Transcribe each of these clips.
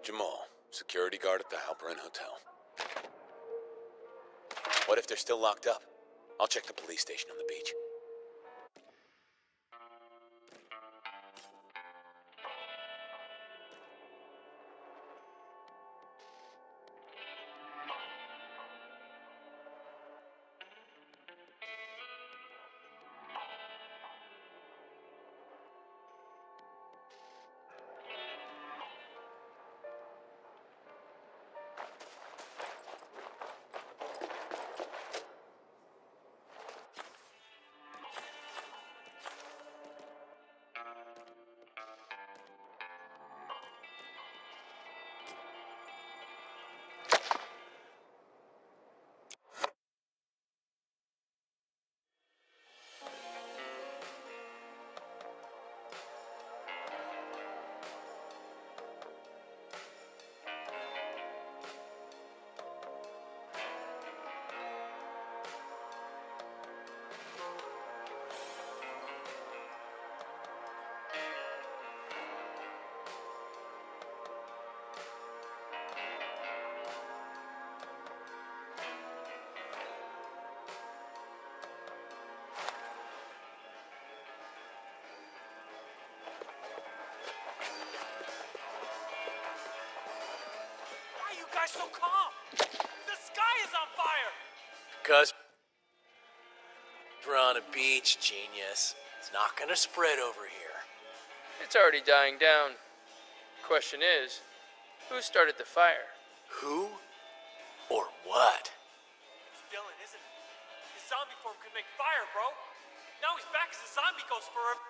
Jamal, security guard at the Halperin Hotel. What if they're still locked up? I'll check the police station on the beach. Guys, so calm. The sky is on fire. Because we're on a beach, genius. It's not gonna spread over here. It's already dying down. Question is, who started the fire? Who or what? It's Dylan, isn't it? His zombie form could make fire, bro. Now he's back as a zombie ghost for a...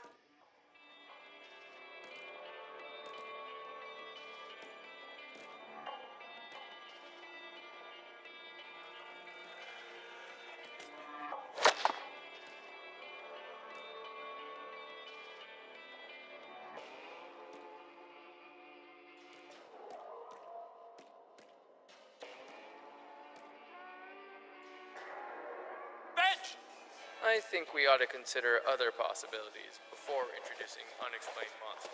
I think we ought to consider other possibilities before introducing unexplained monsters.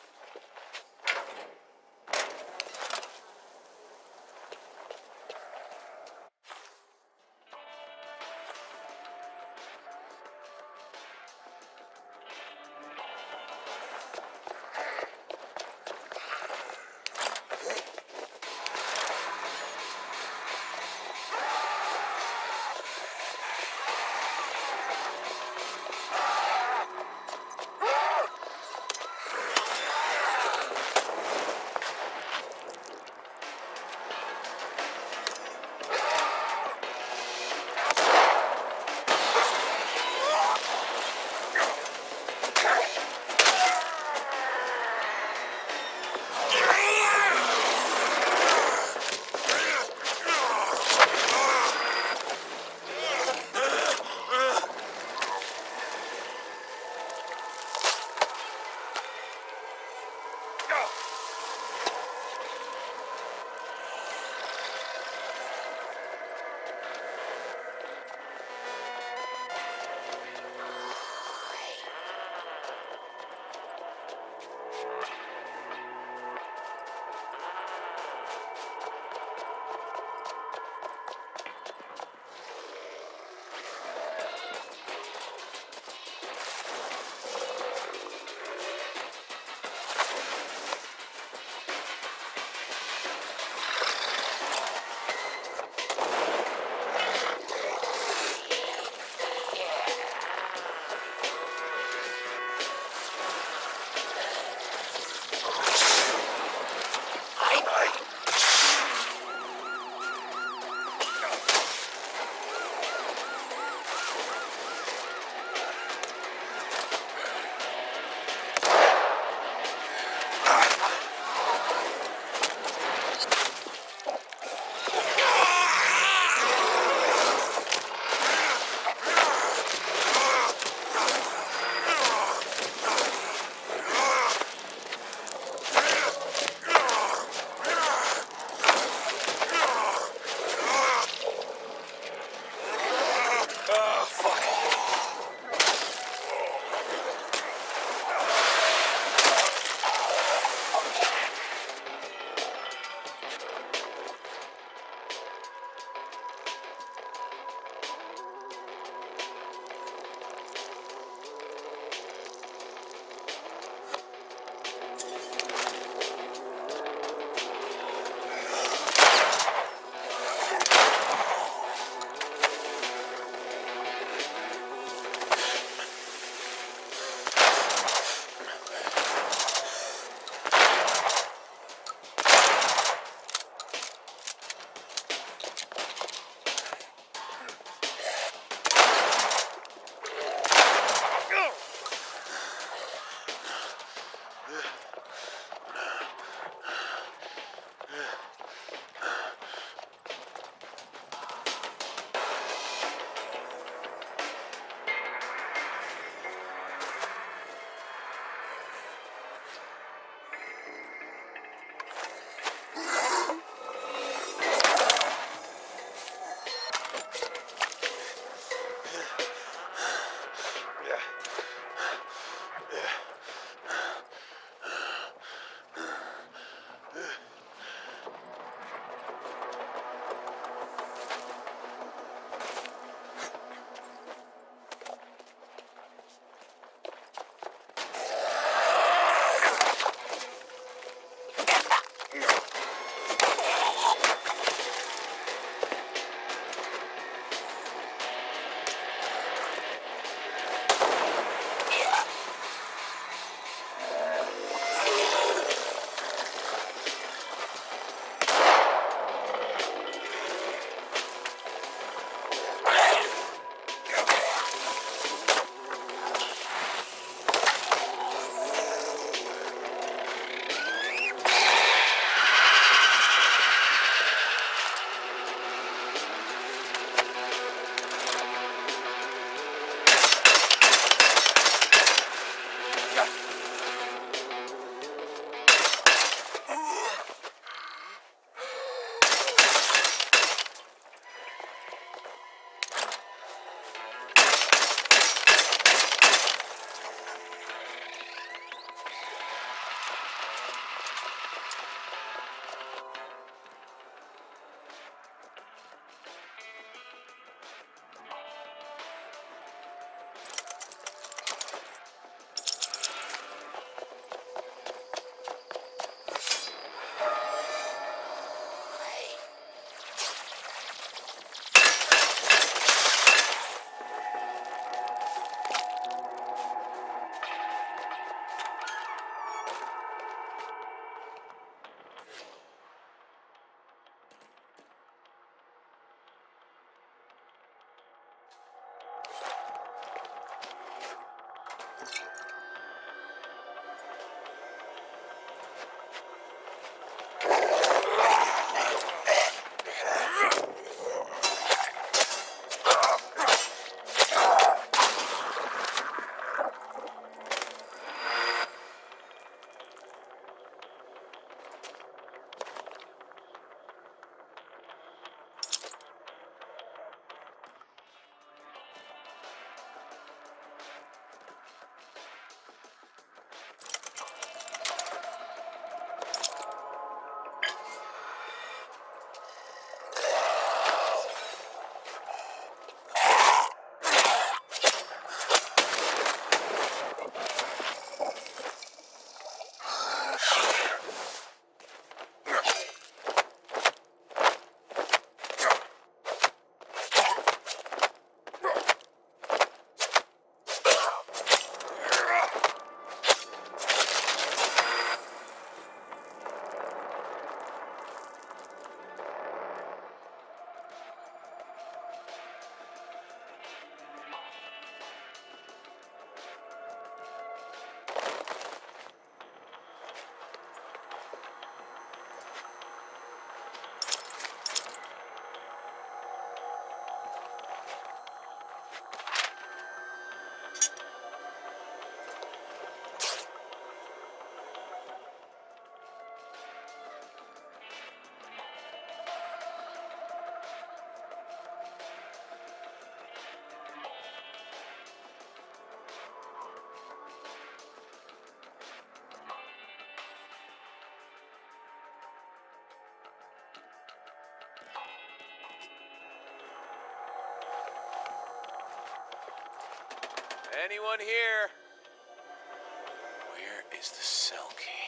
Anyone here? Where is the cell key?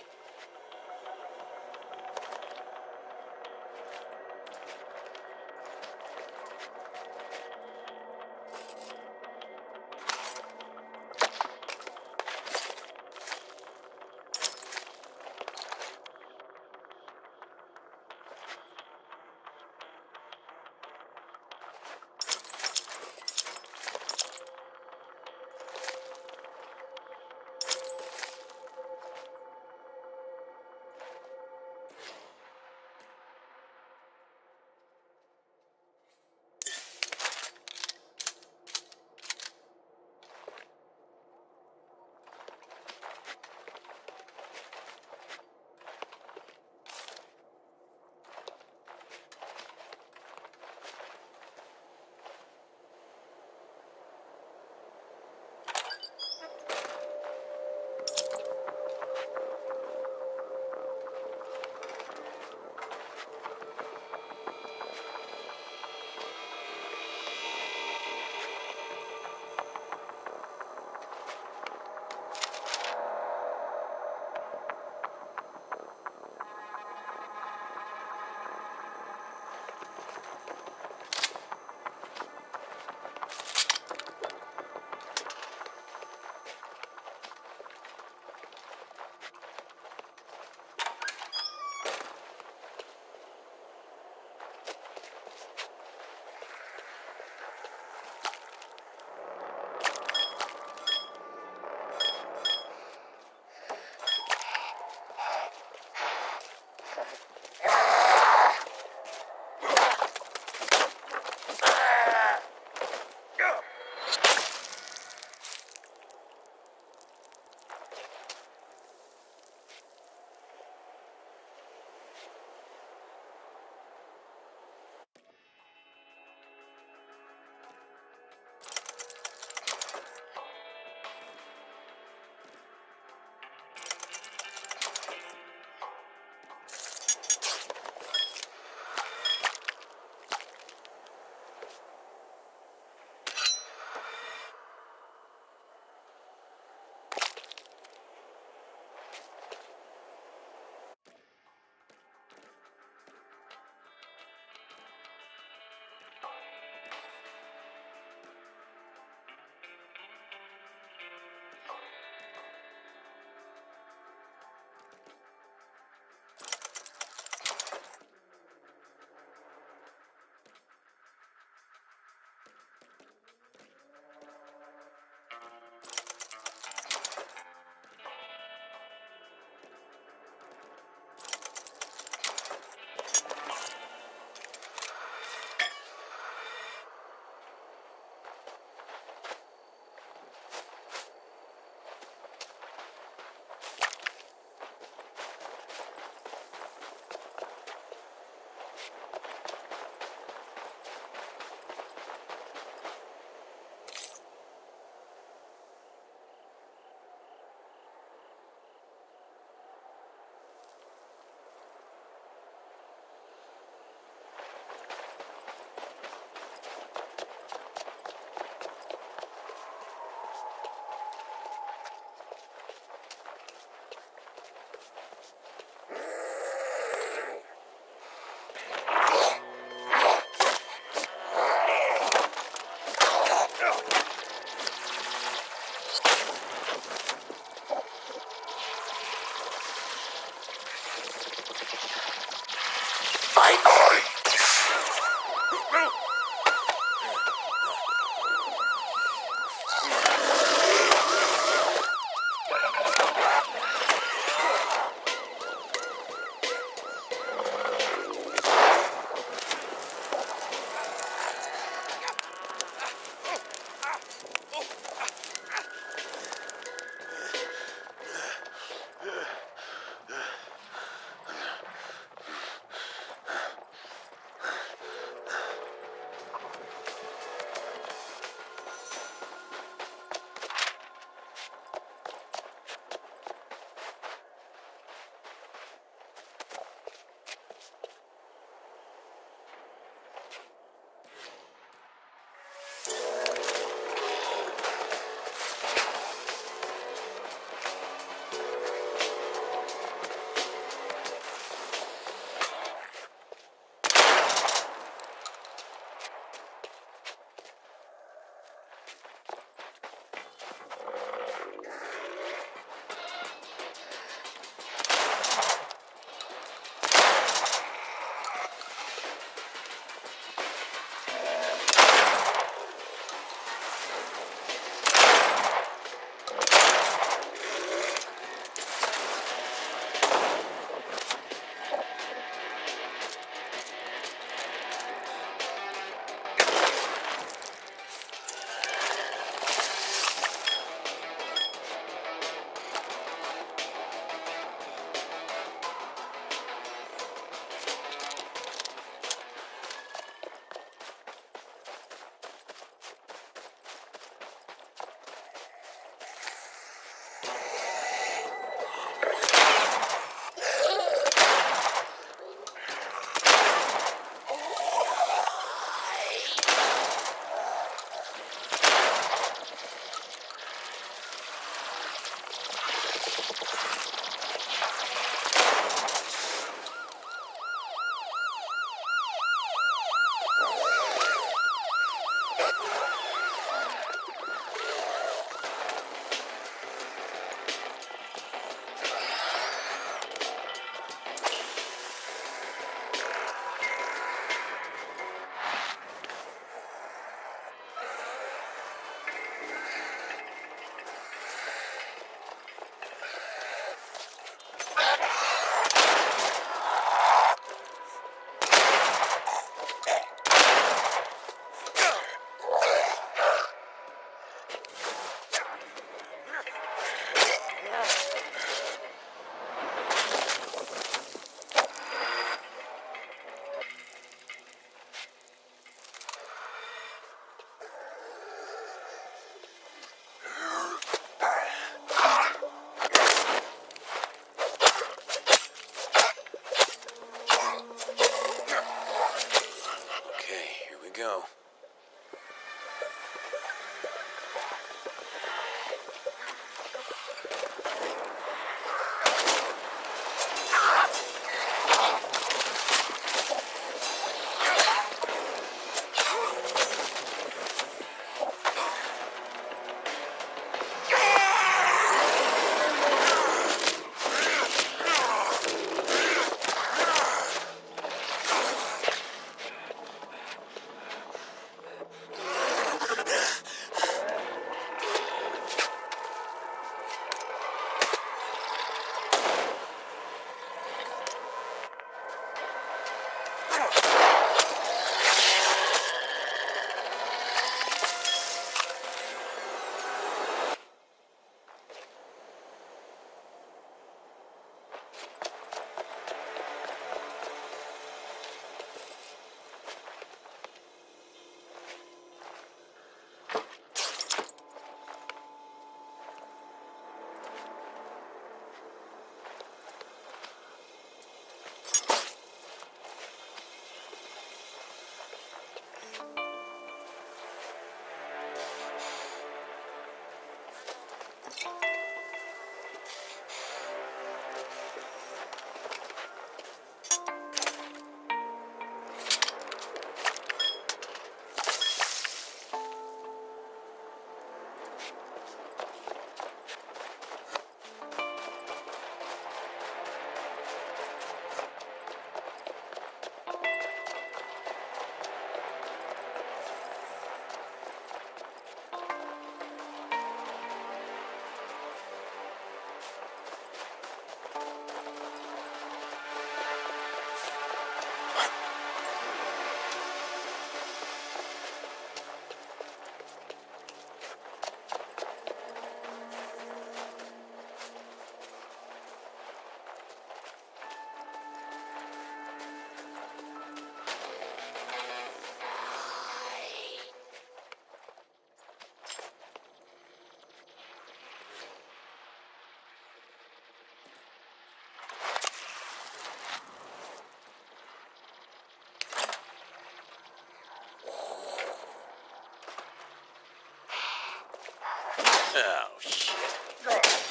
Oh, shit.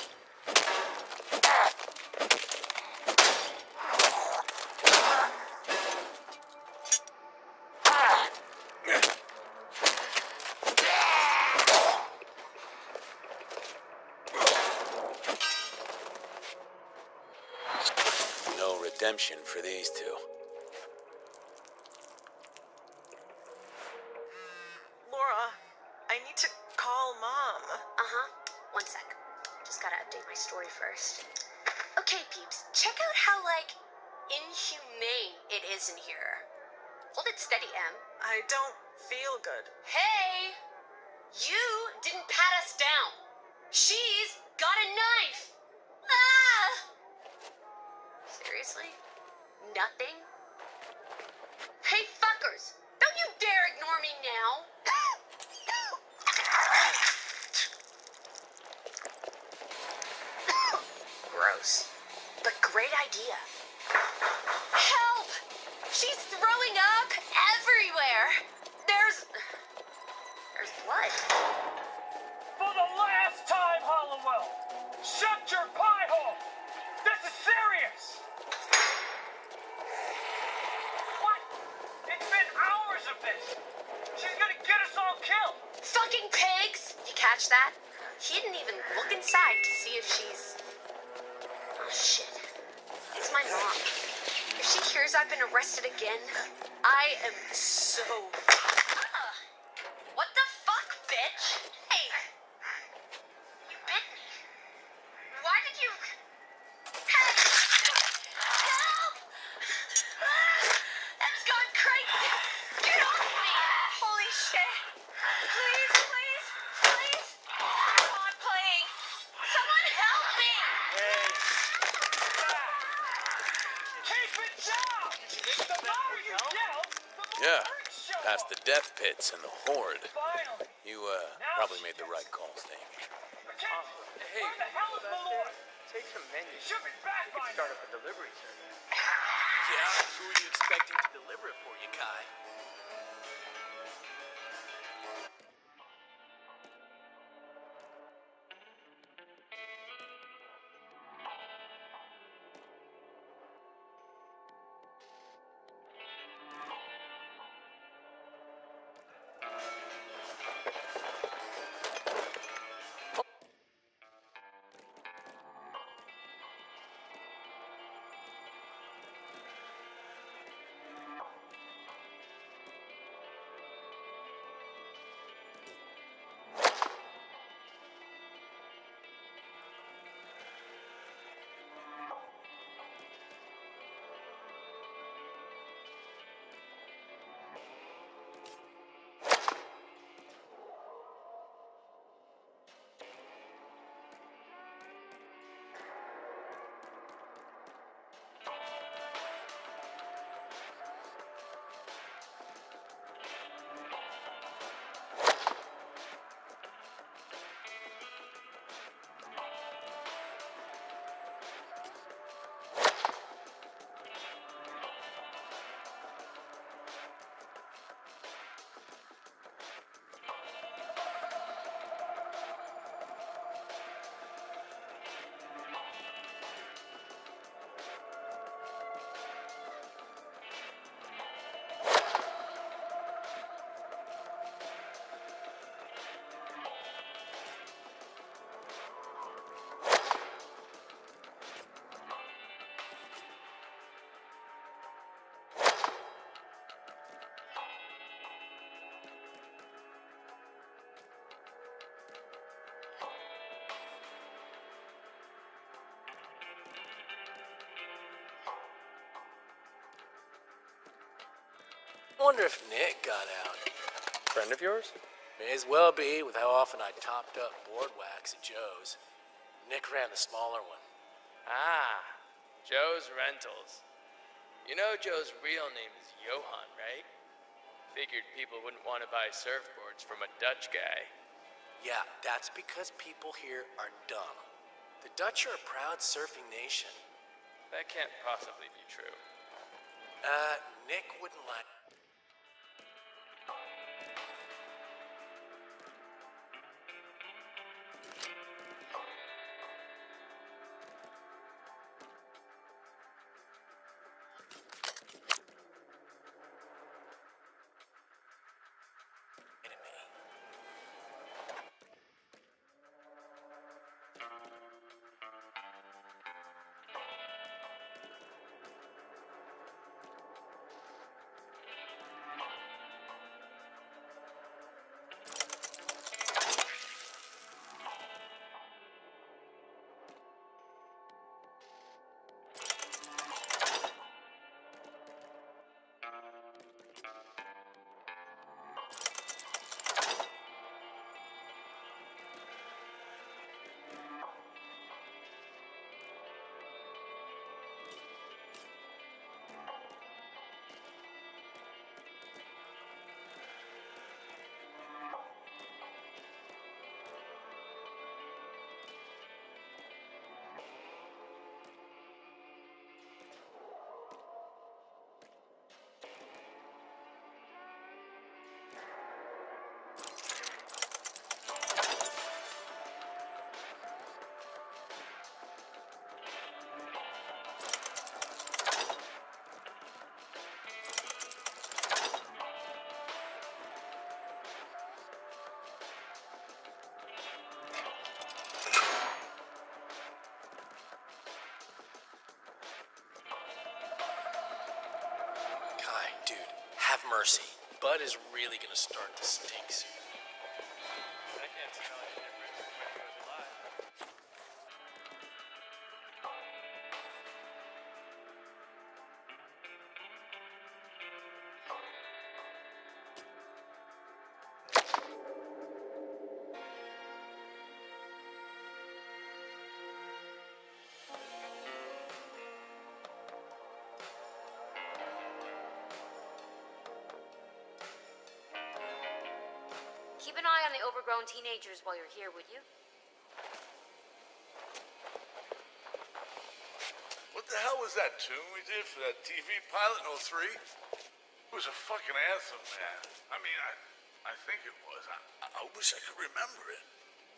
No redemption for these two. Laura, I need to call Mom. Uh-huh. One sec. Just gotta update my story first. Okay, peeps. Check out how, like, inhumane it is in here. Hold it steady, Em. I don't feel good. Hey! You didn't pat us down. She's got a knife. Ah! Seriously? Nothing? Hey, fuckers! Don't you dare ignore me now! Gross. But great idea. Help! She's throwing up everywhere! There's blood. For the last time, Hollowell! Shut your pie hole! This is serious! What? It's been hours of this! She's gonna get us all killed! Fucking pigs! You catch that? He didn't even look inside to see if she's... Oh, shit. It's my mom. If she hears I've been arrested again, I am so... What the fuck, bitch? Hey! You bit me. Why did you... Hey! Help! That's gone crazy! Get off me! Holy shit! Please, please, please! I'm not playing! Someone help me! Keep it down! The louder you yell, the more Yeah, hurt show past up. the death pits and the horde. Finally! You, probably made the right call, Sting. Mackenzie, Hey, where the hell is Malloy? take some menus. Should be back by Start now. up a delivery service. Yeah, who are you expecting to deliver it for you, Kai? Wonder if Nick got out. Friend of yours? May as well be, with how often I topped up board wax at Joe's. Nick ran the smaller one. Ah, Joe's Rentals. You know Joe's real name is Johan, right? Figured people wouldn't want to buy surfboards from a Dutch guy. Yeah, that's because people here are dumb. The Dutch are a proud surfing nation. That can't possibly be true. Nick wouldn't let... Dude, have mercy. Bud is really gonna start to stink soon. I can't smell any different when it goes alive. Keep an eye on the overgrown teenagers while you're here, would you? What the hell was that tune we did for that TV pilot in '03? It was a fucking anthem, man. I mean, I think it was. I wish I could remember it.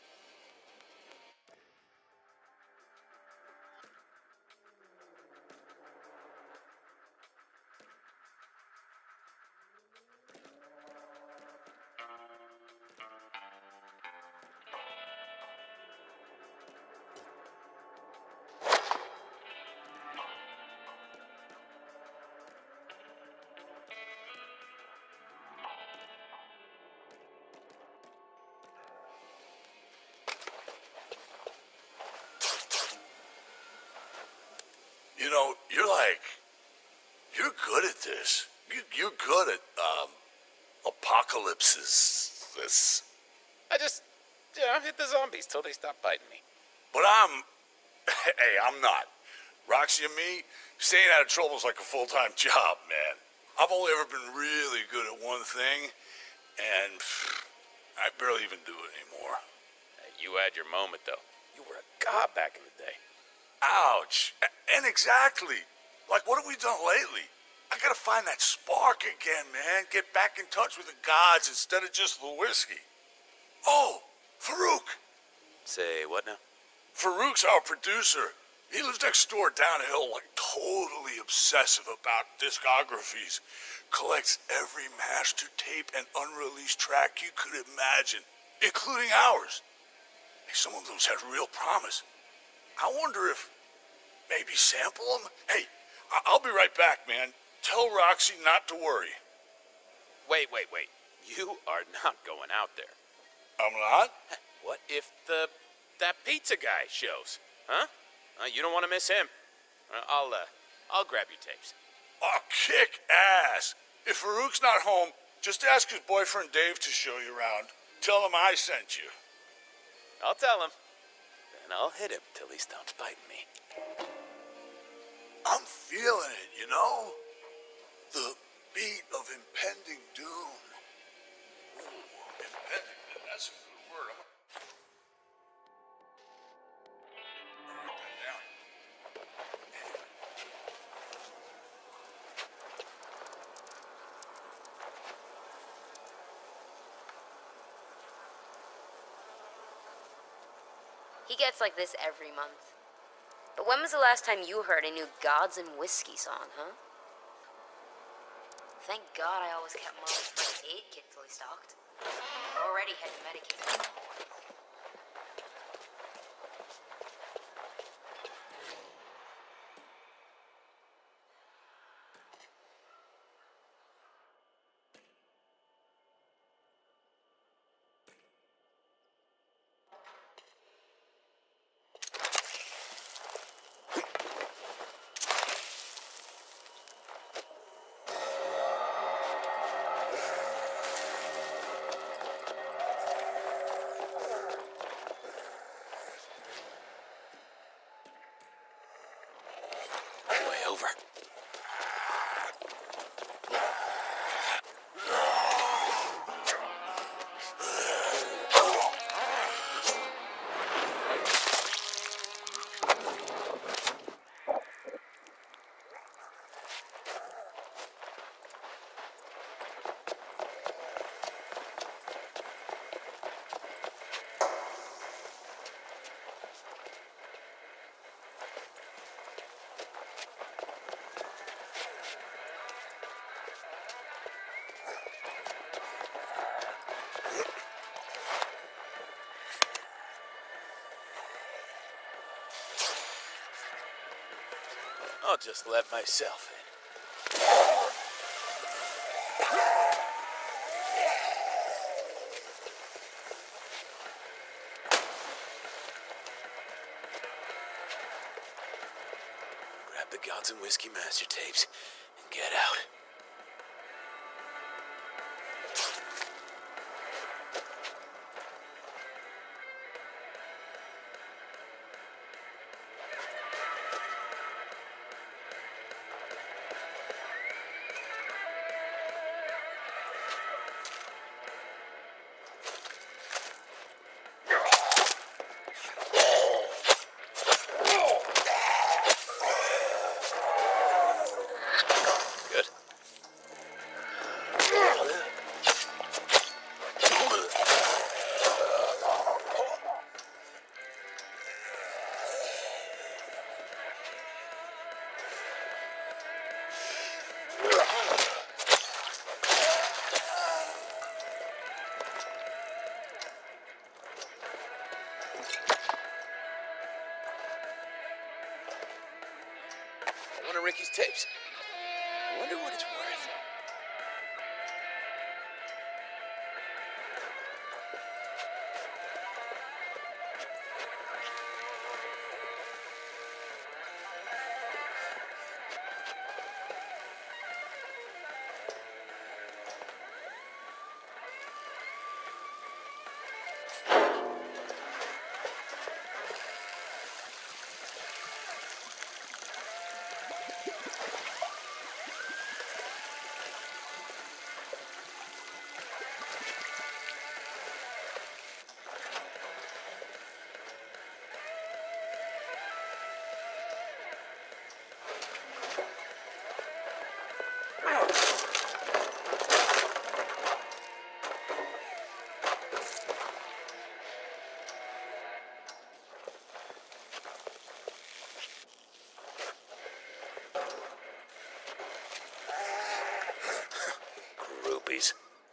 You know, you're good at this. You're good at, apocalypses. I just, hit the zombies till they stop biting me. But hey, I'm not. Roxy and me, staying out of trouble is like a full-time job, man. I've only ever been really good at one thing, and I barely even do it anymore. You had your moment, though. You were a god back in the day. Ouch. And exactly. Like, what have we done lately? I gotta find that spark again, man. Get back in touch with the gods instead of just the whiskey. Oh, Farouk. Say what now? Farouk's our producer. He lives next door down the hill, like totally obsessive about discographies. Collects every master tape and unreleased track you could imagine, including ours. Hey, some of those had real promise. I wonder if maybe sample them? Hey, I'll be right back, man. Tell Roxy not to worry. Wait. You are not going out there. I'm not? What if that pizza guy shows? Huh? You don't want to miss him. I'll grab your tapes. Oh, kick ass. If Farouk's not home, just ask his boyfriend Dave to show you around. Tell him I sent you. I'll tell him. Then I'll hit him till he stops biting me. I'm feeling it, you know? The beat of impending doom. Ooh, impending, that's a good word. I'm gonna write that down. He gets like this every month. But when was the last time you heard a new Gods and Whiskey song, huh? Thank God I always kept Mom's first aid kit fully stocked. I already had to medicate him. Way over. I'll just let myself in. grab the Gods and Whiskey master tapes and get out. Good. One of Ricky's tapes. I wonder what it's worth. Groupies.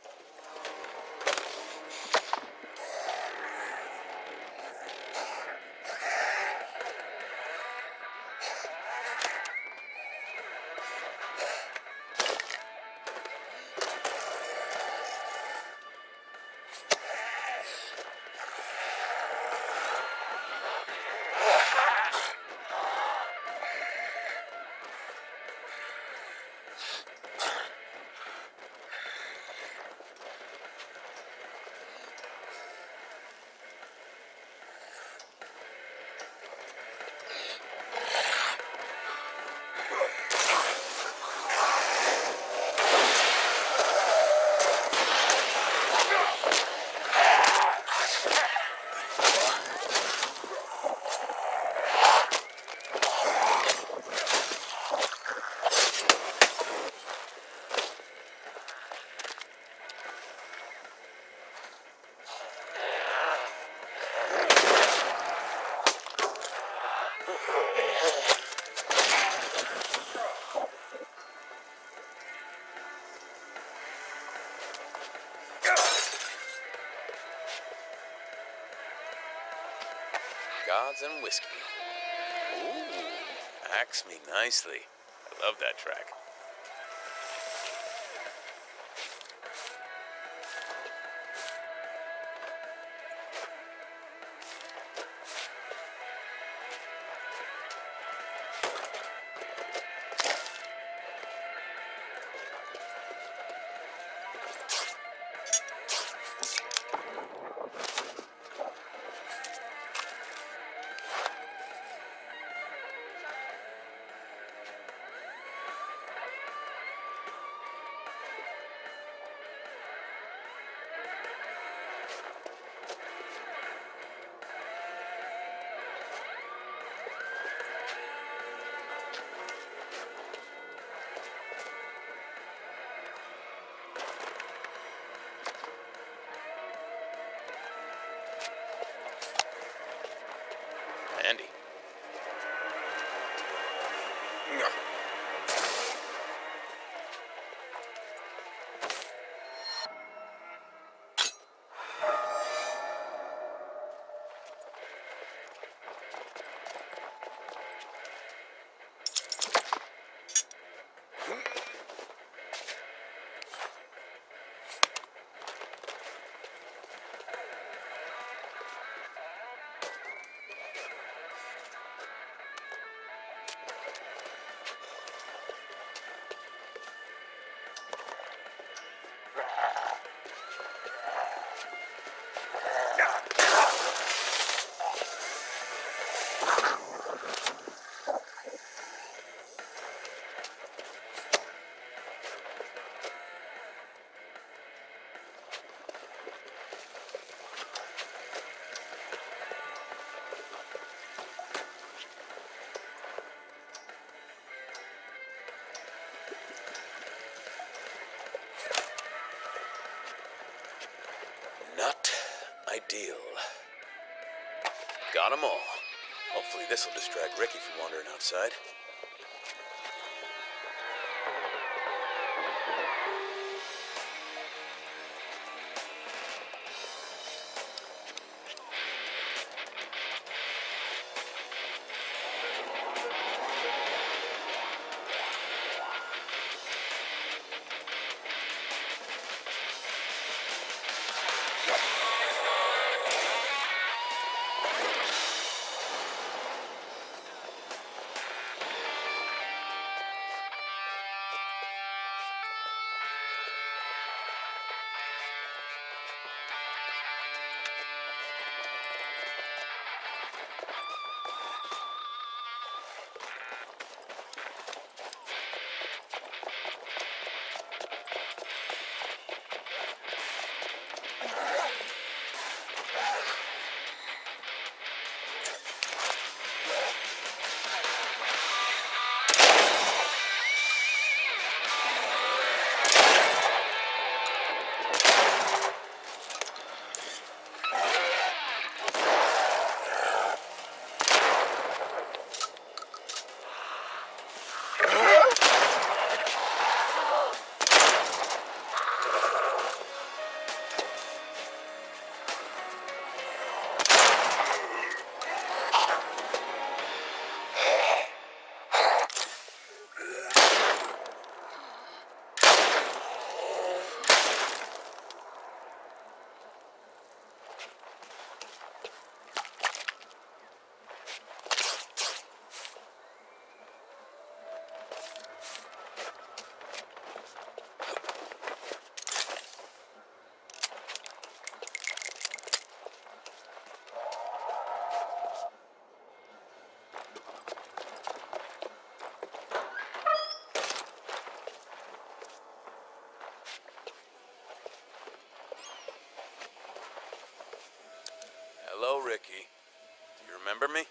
Gods and Whiskey. Ooh, axe me nicely. I love that track. Andy. deal. Got 'em all. Hopefully this'll distract Ricky from wandering outside. Hello, Ricky. Do you remember me?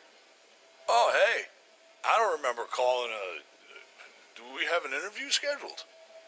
Oh, hey. I don't remember calling do we have an interview scheduled?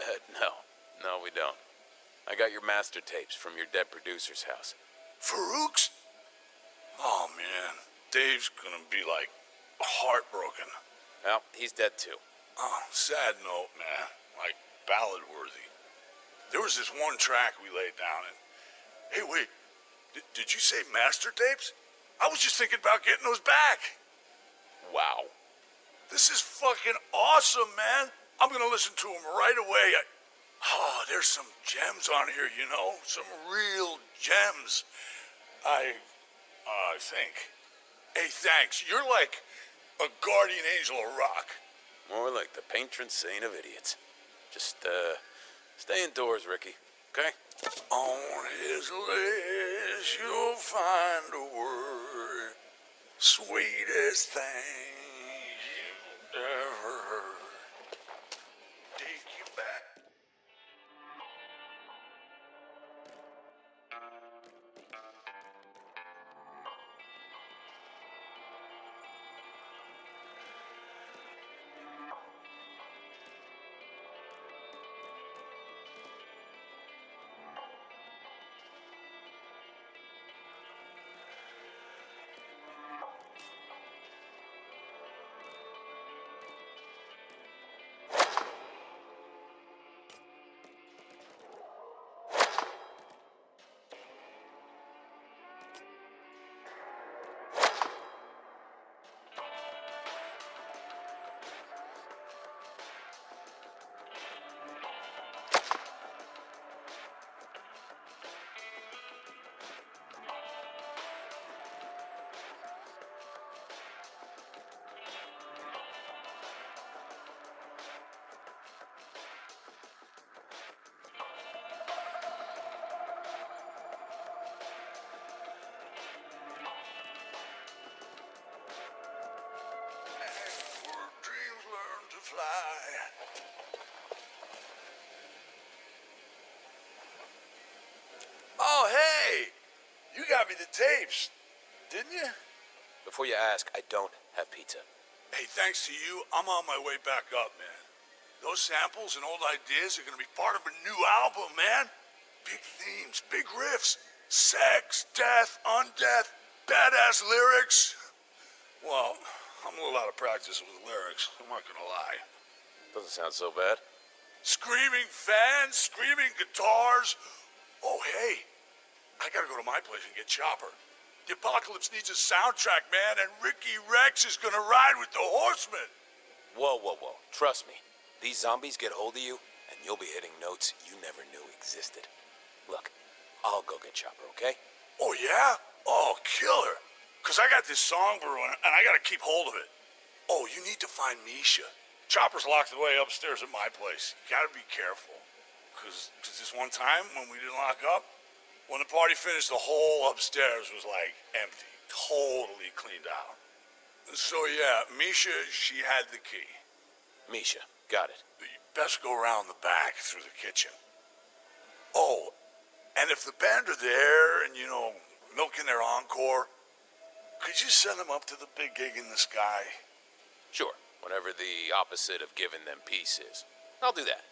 No, we don't. I got your master tapes from your dead producer's house. Farouk's? Oh, man. Dave's gonna be, like, heartbroken. Well, he's dead too. Oh, sad note, man. Like, ballad-worthy. There was this one track we laid down, and... Hey, wait. Did you say master tapes? I was just thinking about getting those back. Wow. This is fucking awesome, man. I'm gonna listen to them right away. Oh, there's some gems on here, you know? Some real gems. I think. Hey, thanks. You're like a guardian angel of rock. More like the patron saint of idiots. Just, stay indoors, Ricky, okay? On his lips you'll find a word, sweetest thing you've ever heard. Take you back. Where dreams learn to fly. Oh, hey! You got me the tapes, didn't you? Before you ask, I don't have pizza. Hey, thanks to you, I'm on my way back up, man. Those samples and old ideas are gonna be part of a new album, man. Big themes, big riffs. Sex, death, undeath, badass lyrics. Well, I'm a little out of practice with lyrics, I'm not gonna lie. Doesn't sound so bad. Screaming fans, screaming guitars. Oh, hey, I gotta go to my place and get Chopper. The apocalypse needs a soundtrack, man, and Ricky Rex is gonna ride with the Horsemen. Whoa, whoa, whoa. Trust me. These zombies get hold of you, and you'll be hitting notes you never knew existed. Look, I'll go get Chopper, okay? Oh, yeah? Oh, killer. Because I got this song brewing, and I gotta keep hold of it. Oh, you need to find Misha. Chopper's locked away upstairs at my place. You gotta be careful. Because this one time when we didn't lock up, when the party finished, the whole upstairs was like empty. Totally cleaned out. So yeah, Misha, she had the key. Misha, got it. But you best go around the back through the kitchen. Oh, and if the band are there and, you know, milking their encore, could you send them up to the big gig in the sky? Sure, whatever the opposite of giving them peace is. I'll do that.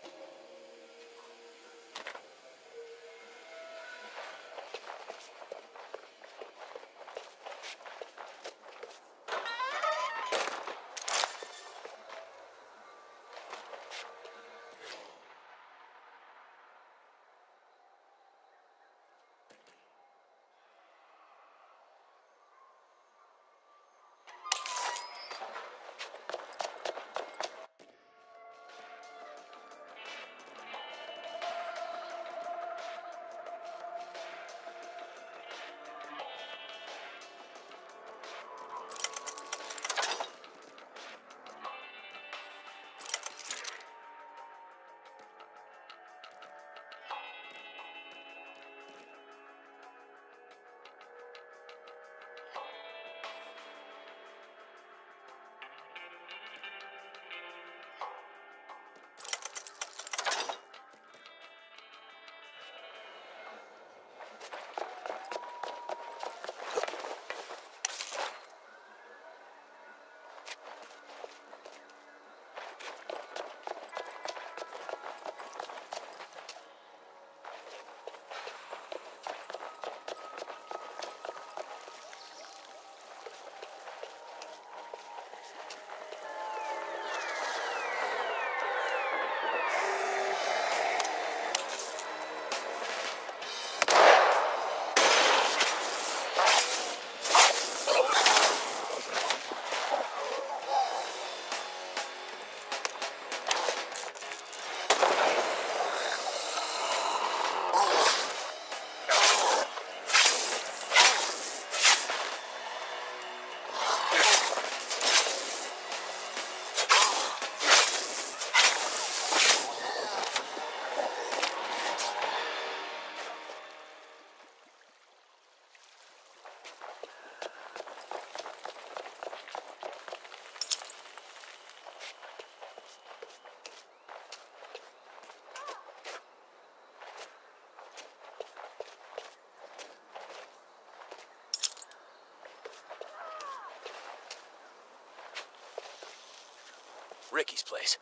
Ricky's place.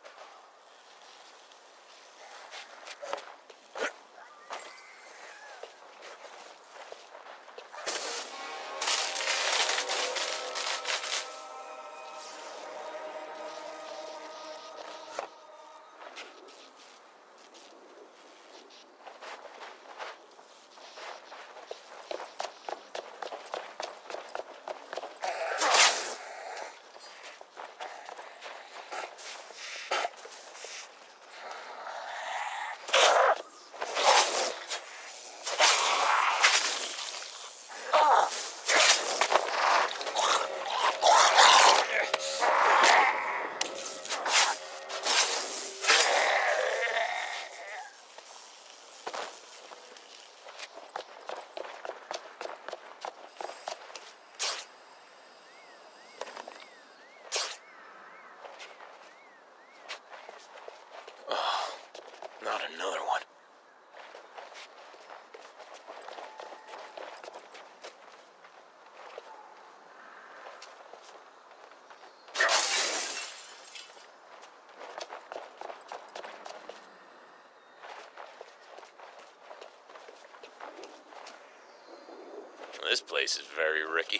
Not another one. This place is very Ricky.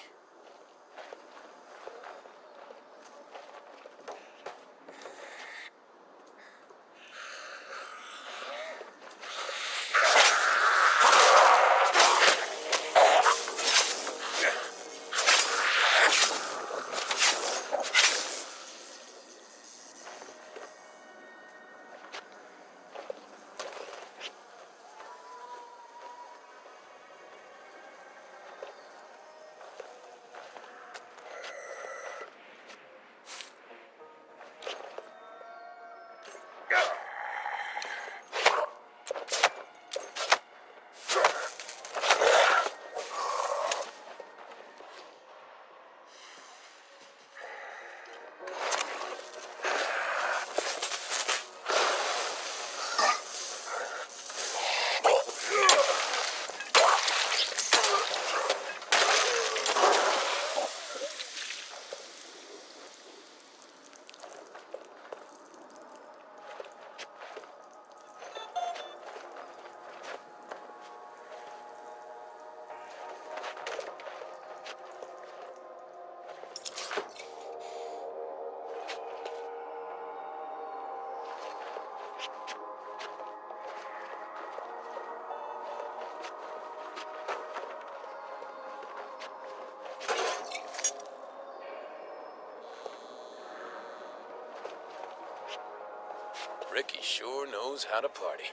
Ricky sure knows how to party.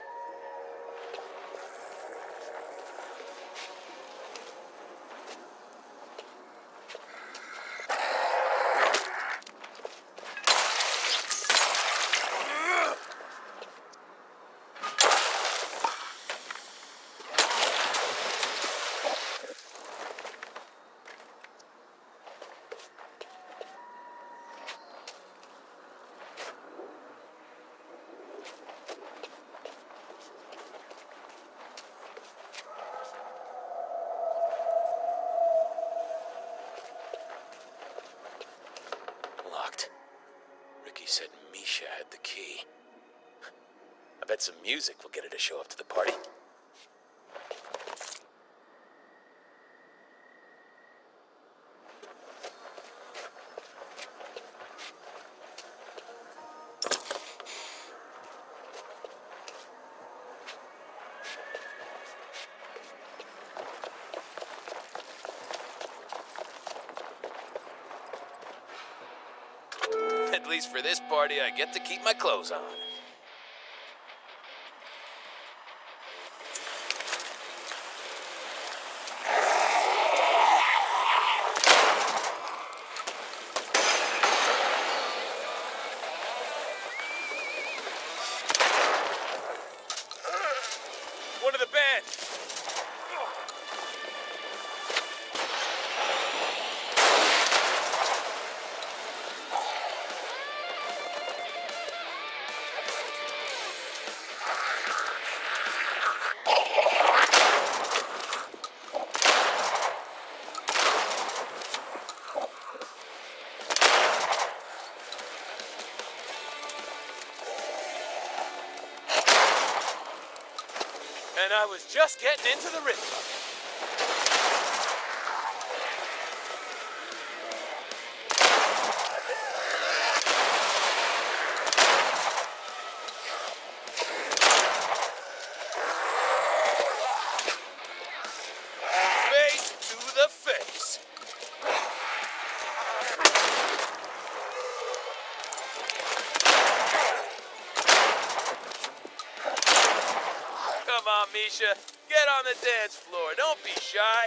Locked. Ricky said Misha had the key. I bet some music will get her to show up to the party. At least for this party, I get to keep my clothes on. One of the band! And I was just getting into the rhythm. Face to the face. Come on, Misha. Get on the dance floor. Don't be shy.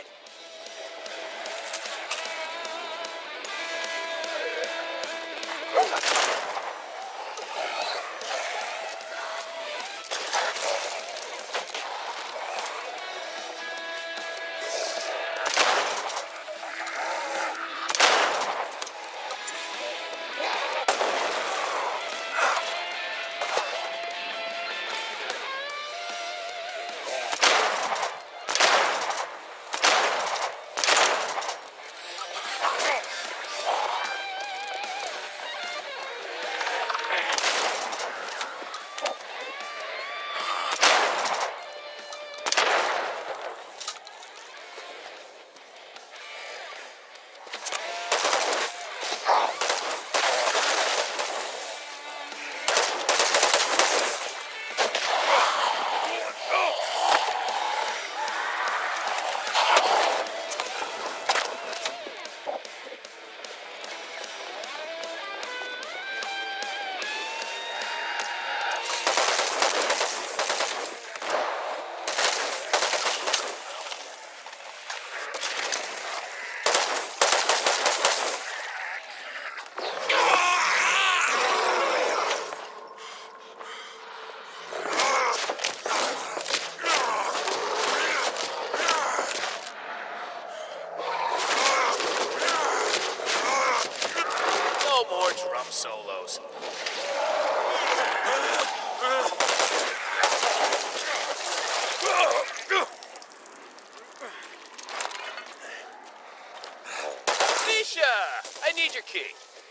key.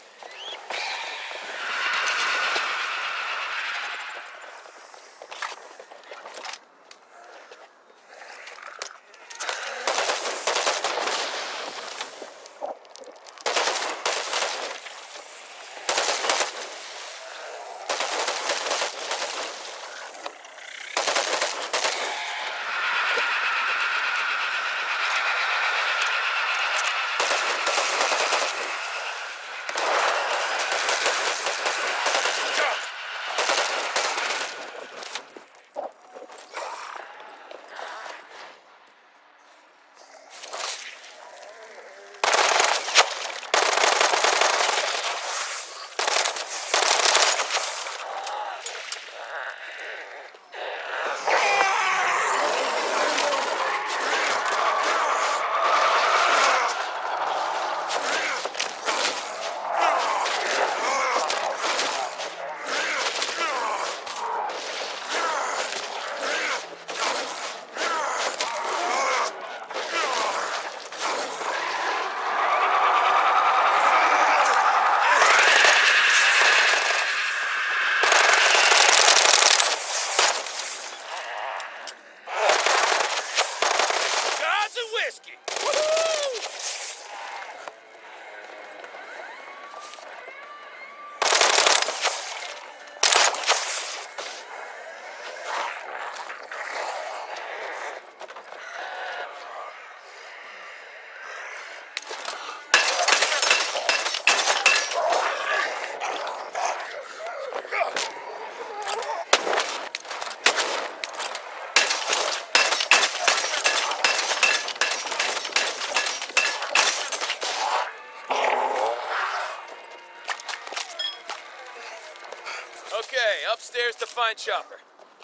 Okay, upstairs to find Chopper.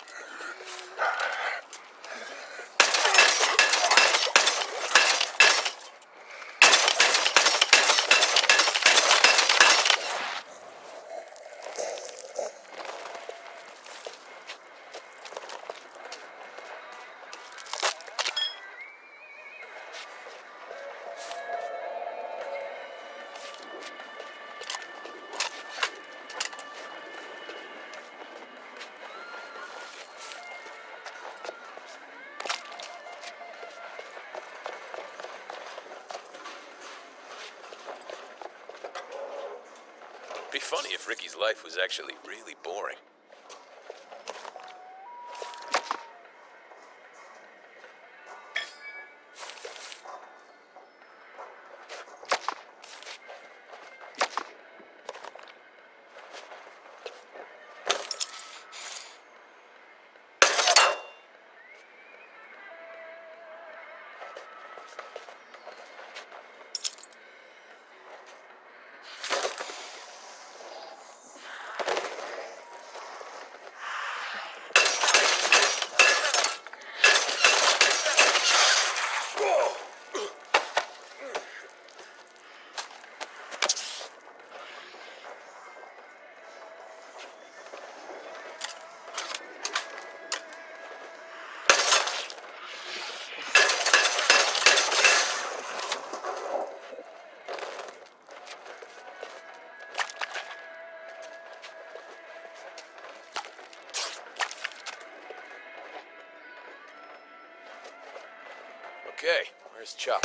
Be funny if Ricky's life was actually really boring. Okay, where's Chopper?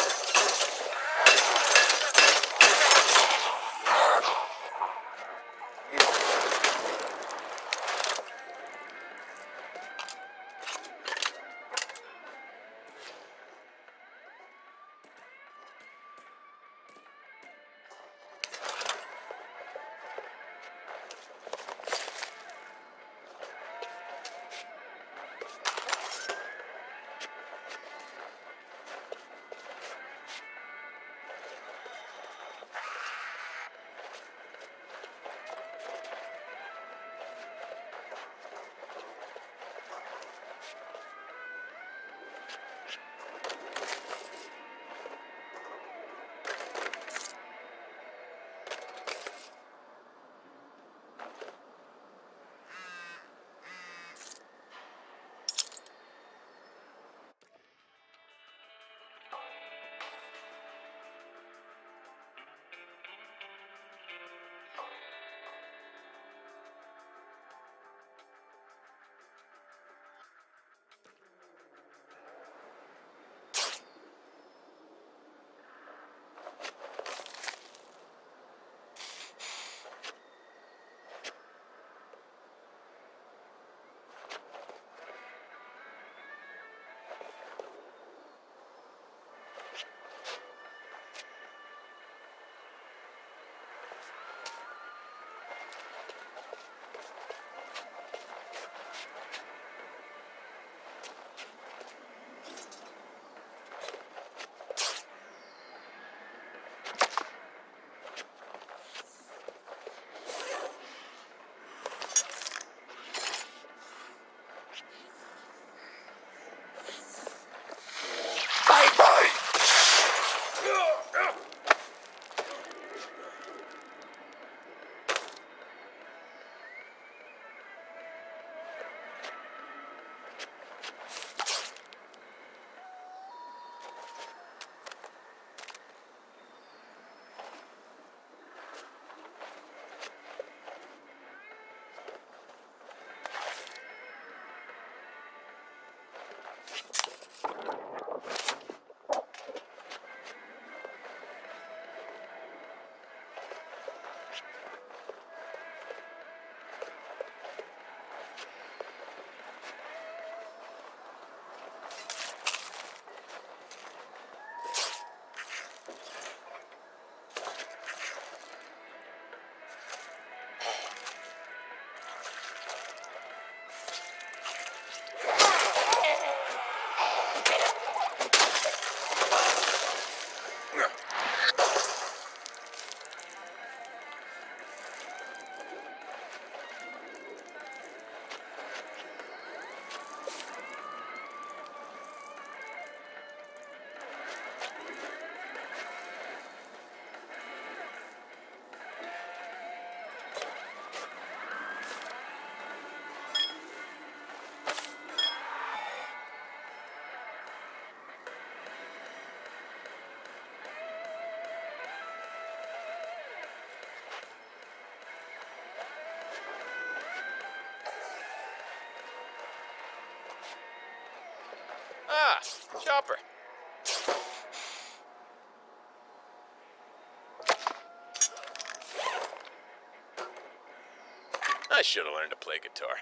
Ah, Chopper. I should have learned to play guitar.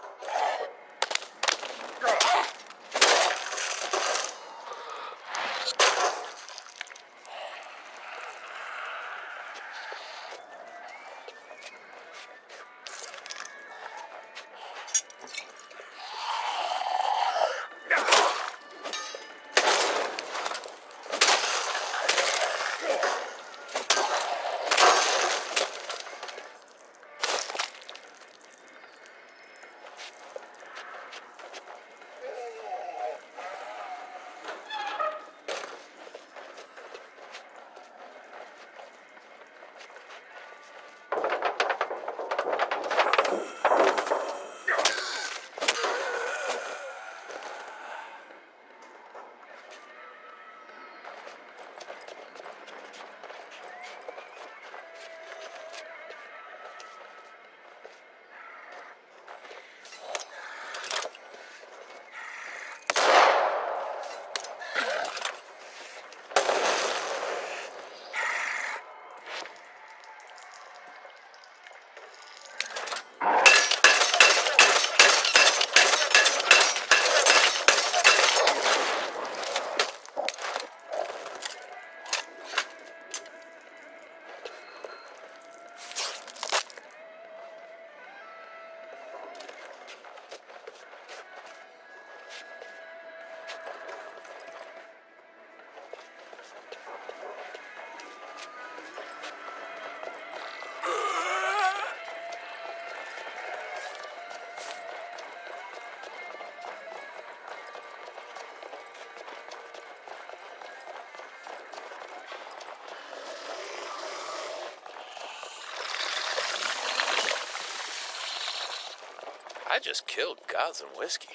I just killed gods and whiskey.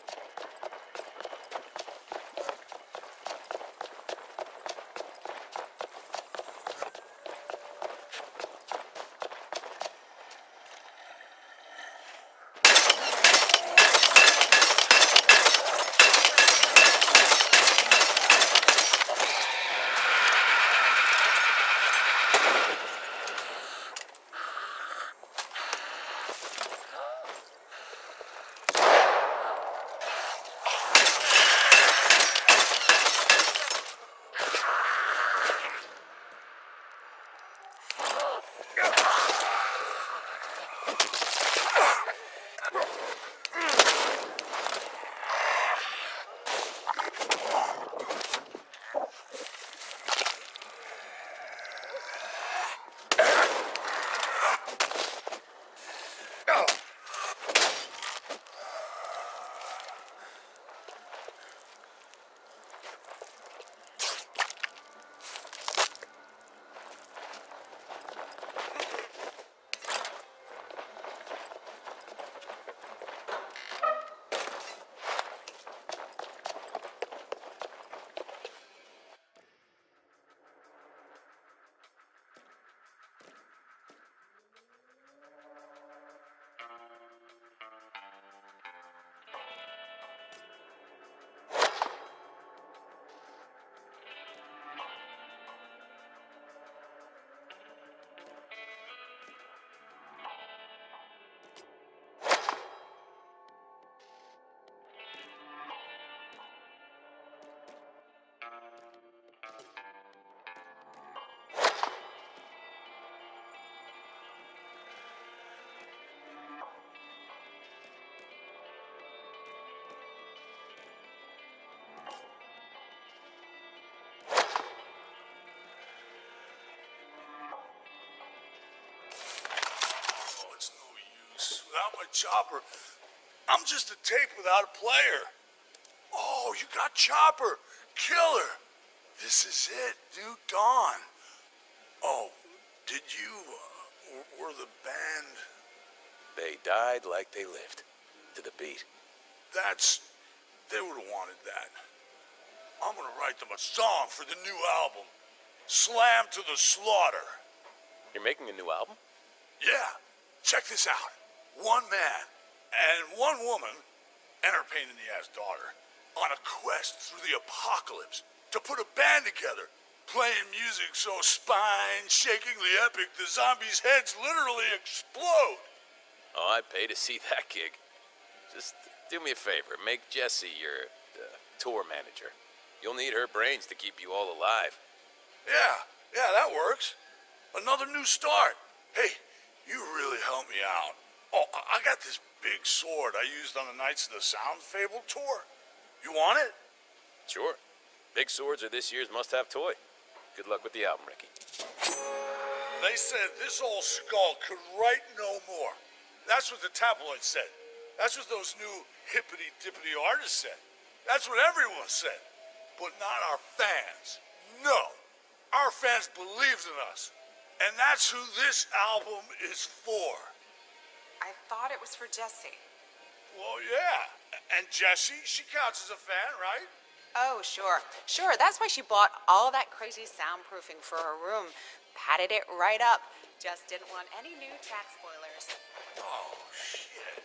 Without my chopper, I'm just a tape without a player. Oh, you got Chopper. Killer. This is it, Duke Dawn. Oh, did you, were the band? They died like they lived. To the beat. They would have wanted that. I'm gonna write them a song for the new album. Slam to the Slaughter. You're making a new album? Yeah, check this out. One man and one woman and her pain-in-the-ass daughter. on a quest through the apocalypse to put a band together, playing music so spine-shakingly epic the zombies' heads literally explode. Oh, I'd pay to see that gig. Just do me a favor. Make Jessie your tour manager. You'll need her brains to keep you all alive. Yeah, that works. Another new start. Hey, you really helped me out. Oh, I got this big sword I used on the Knights of the Sound Fable tour. You want it? Sure. Big swords are this year's must-have toy. Good luck with the album, Ricky. They said this old skull could write no more. That's what the tabloids said. That's what those new hippity-dippity artists said. That's what everyone said. But not our fans. No. Our fans believed in us. And that's who this album is for. I thought it was for Jessie. Well, yeah. And Jessie, she counts as a fan, right? Oh, sure. Sure, that's why she bought all that crazy soundproofing for her room. Padded it right up. Just didn't want any new track spoilers. Oh, shit.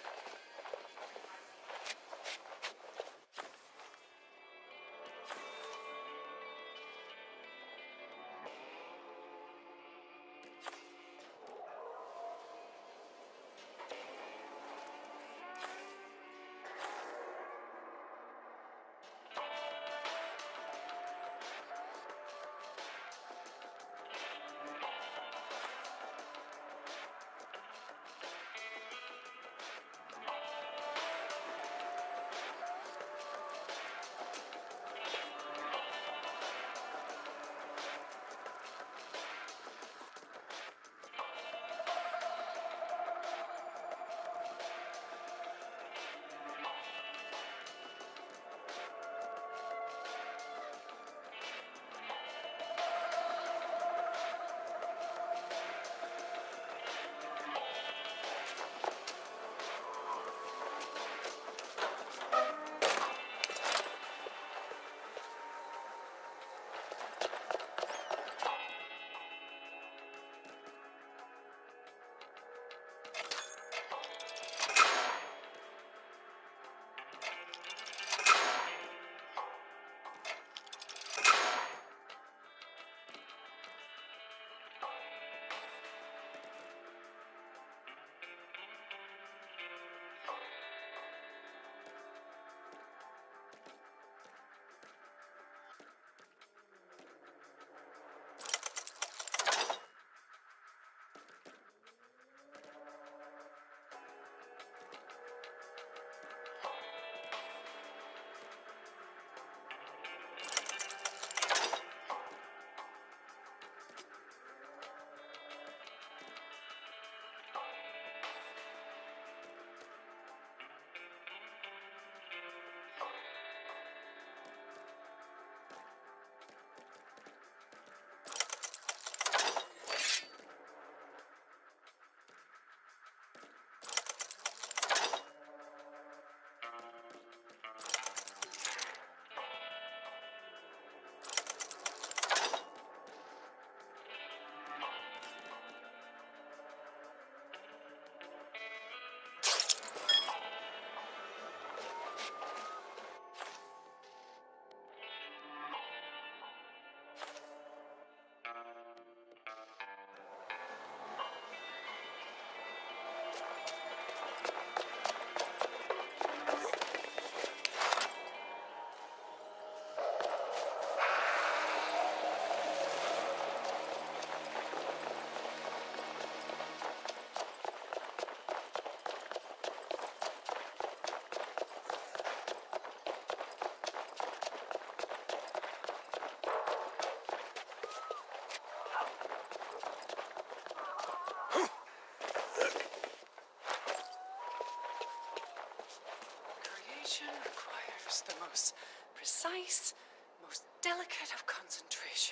Requires the most precise, most delicate of concentration.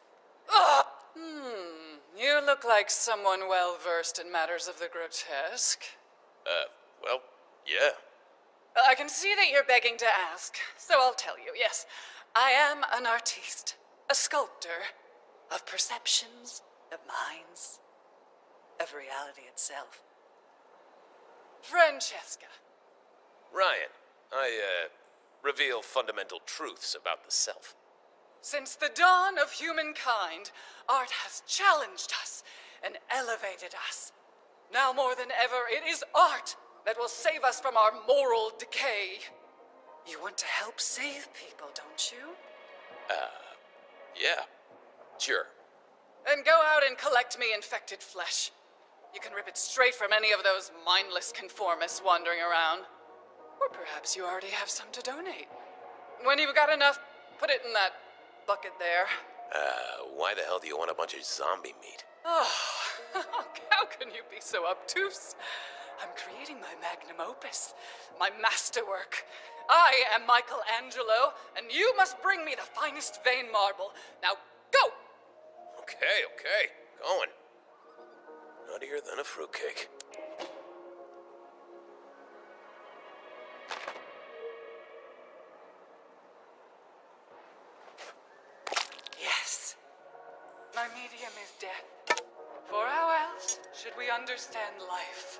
You look like someone well versed in matters of the grotesque. Well, yeah. I can see that you're begging to ask, so I'll tell you, yes. I am an artiste, a sculptor of perceptions, of minds, of reality itself. Francesca. Ryan, reveal fundamental truths about the self. Since the dawn of humankind, art has challenged us and elevated us. Now more than ever, it is art that will save us from our moral decay. You want to help save people, don't you? Yeah, sure. Then go out and collect me infected flesh. You can rip it straight from any of those mindless conformists wandering around. Or perhaps you already have some to donate. When you've got enough, put it in that bucket there. Why the hell do you want a bunch of zombie meat? Oh, how can you be so obtuse? I'm creating my magnum opus, my masterwork. I am Michelangelo, and you must bring me the finest vein marble. Now, go! Okay, going. Nuttier than a fruitcake. Yes. My medium is death. For how else should we understand life?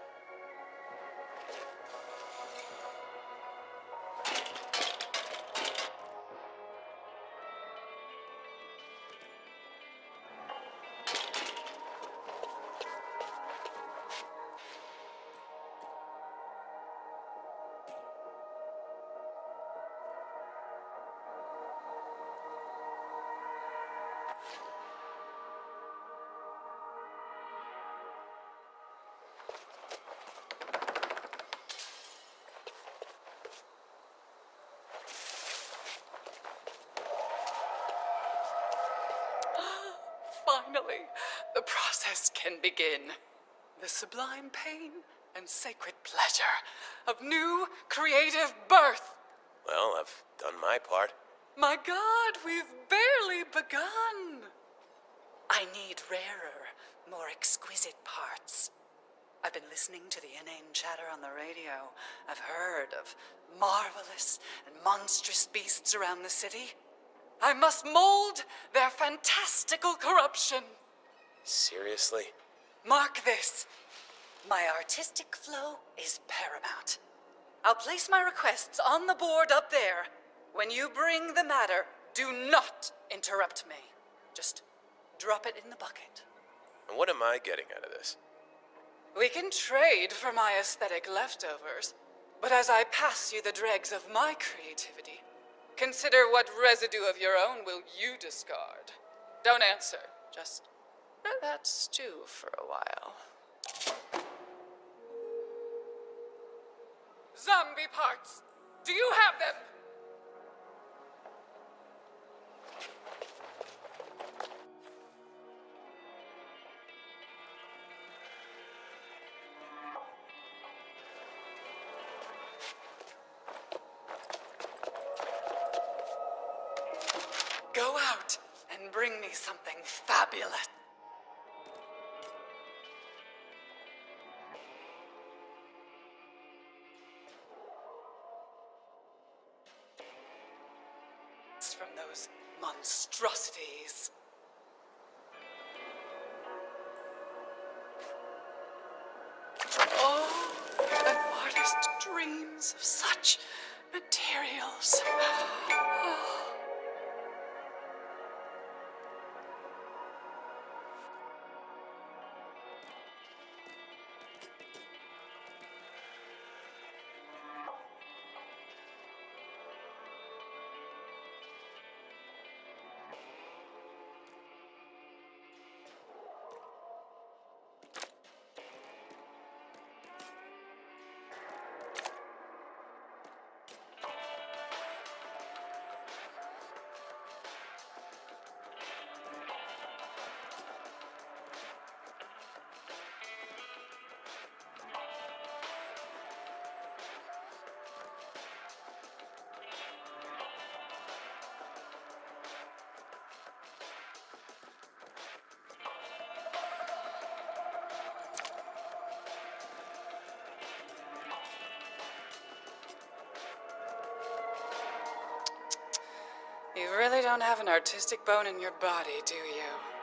Finally, the process can begin. The sublime pain and sacred pleasure of new creative birth. Well, I've done my part. My God, we've barely begun. I need rarer, more exquisite parts. I've been listening to the inane chatter on the radio. I've heard of marvelous and monstrous beasts around the city. I must mold their fantastical corruption. Seriously? Mark this. My artistic flow is paramount. I'll place my requests on the board up there. When you bring the matter, do not interrupt me. Just drop it in the bucket. And what am I getting out of this? We can trade for my aesthetic leftovers, but as I pass you the dregs of my creativity, consider what residue of your own will you discard. Don't answer. Just let that stew for a while. Zombie parts! Do you have them? Go out and bring me something fabulous. From those monstrosities. Oh, an artist dreams of such materials. You really don't have an artistic bone in your body, do you?